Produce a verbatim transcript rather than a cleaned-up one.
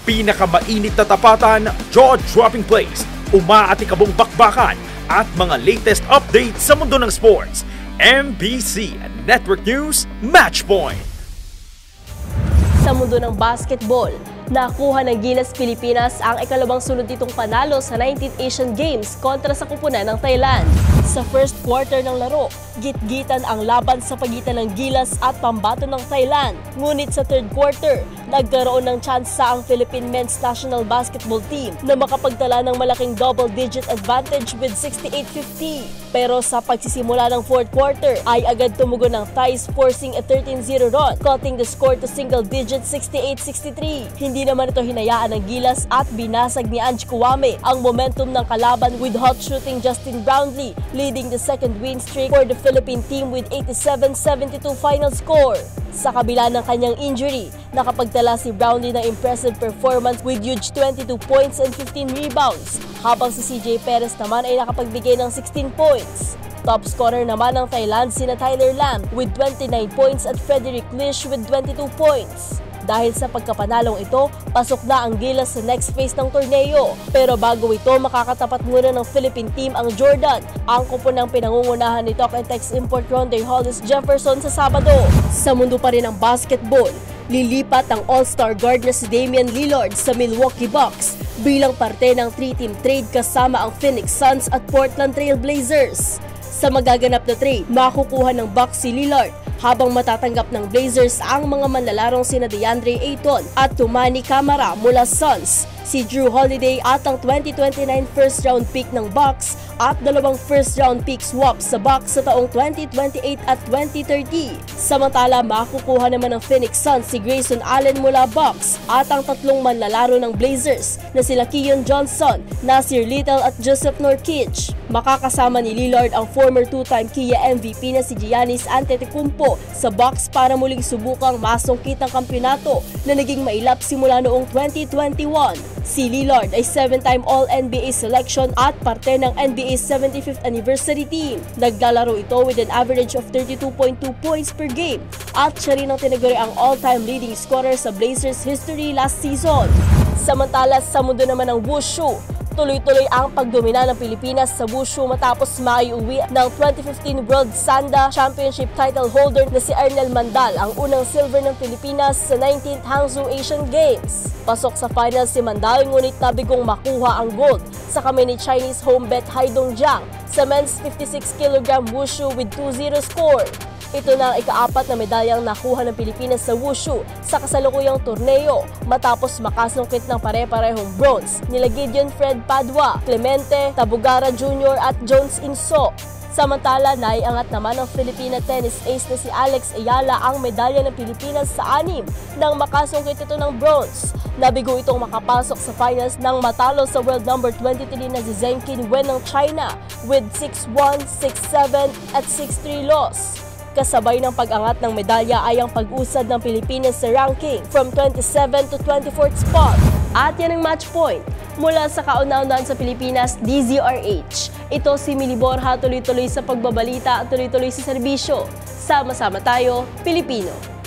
Pinakamainit na tapatan, jaw-dropping plays, umaatikabong bakbakan at mga latest updates sa mundo ng sports. M B C Network News Matchpoint. Sa mundo ng basketball, nakuha ng Gilas Pilipinas ang ikalawang sunod nitong panalo sa nineteenth Asian Games kontra sa kupunan ng Thailand. Sa first quarter ng laro, gitgitan ang laban sa pagitan ng Gilas at pambato ng Thailand. Ngunit sa third quarter, nagkaroon ng tsansa ang Philippine Men's National Basketball Team na makapagtala ng malaking double-digit advantage with sixty-eight fifty. Pero sa pagsisimula ng fourth quarter ay agad tumugon ng Thais, forcing a thirteen zero run, cutting the score to single digit sixty-eight sixty-three. Hindi naman ito hinayaan ng Gilas at binasag ni Ange Kuwame ang momentum ng kalaban with hot shooting Justin Brownlee, leading the second win streak for the Philippine team with eighty-seven seventy-two final score. Sa kabila ng kanyang injury, nakapagtala si Brownlee ng impressive performance with huge twenty-two points and fifteen rebounds, habang si C J Perez naman ay nakapagbigay ng sixteen points. Top scorer naman ng Thailand sina Tyler Lam with twenty-nine points at Frederick Lish with twenty-two points. Dahil sa pagkapanalong ito, pasok na ang Gilas sa next phase ng torneo. Pero bago ito, makakatapat muna ng Philippine team ang Jordan, ang kupunang pinangungunahan ni Talk and Text import Rondé Hollis Jefferson sa Sabado. Sa mundo pa rin ng basketball, lilipat ang all-star guard na si Damian Lillard sa Milwaukee Bucks bilang parte ng three-team trade kasama ang Phoenix Suns at Portland Trail Blazers. Sa magaganap na trade, makukuha ng Bucks si Lillard, habang matatanggap ng Blazers ang mga manlalarong sina DeAndre Ayton at Toumani Camara mula Suns, si Drew Holiday at ang twenty twenty-nine first round pick ng Bucks at dalawang first round pick swap sa Bucks sa taong twenty twenty-eight at twenty thirty. Samantala, makukuha naman ng Phoenix Suns si Grayson Allen mula Bucks at ang tatlong manlalaro ng Blazers na sila Keon Johnson, Nasir Little at Joseph Nurkic. Makakasama ni Lillard ang former two-time Kia M V P na si Giannis Antetokounmpo sa Bucks para muling subukang masungkit ang kampyonato na naging mailap simula noong twenty twenty-one. Si Lillard ay seven-time All N B A selection at parte ng N B A's seventy-fifth anniversary team. Naglalaro ito with an average of thirty-two point two points per game at siya rin ang tinaguri ang all-time leading scorer sa Blazers history last season. Samantala, sa mundo naman ng wushu, tuloy-tuloy ang pagdomina ng Pilipinas sa wushu matapos maiuwi ng twenty fifteen World Sanda Championship title holder na si Ernel Mandal, ang unang silver ng Pilipinas sa nineteenth Hangzhou Asian Games. Pasok sa finals si Mandal, ngunit nabigong makuha ang gold sa kamay ni Chinese home bet Haidong Jiang sa men's fifty-six kilogram wushu with two zero score. Ito na ang ikaapat na medalyang nakuha ng Pilipinas sa wushu sa kasalukuyang torneo matapos makasungkit ng pare-parehong bronze nila Gideon Fred Padua, Clemente Tabugara Junior at Jones Inso. Samantala, naiangat naman ng Filipina tennis ace na si Alex Ayala ang medalya ng Pilipinas sa anim nang makasungkit ito ng bronze. Nabigo itong makapasok sa finals nang matalo sa world number twenty-three na si Zheng Qinwen ng China with six one, six seven at six three loss. Kasabay ng pag-angat ng medalya ay ang pag-usad ng Pilipinas sa ranking from twenty-seventh to twenty-fourth spot. At yan ang match point. Mula sa kauna-unahan sa Pilipinas, D Z R H. Ito si Mili Borja, tuloy-tuloy sa pagbabalita at tuloy-tuloy sa serbisyo. Sama-sama tayo, Pilipino.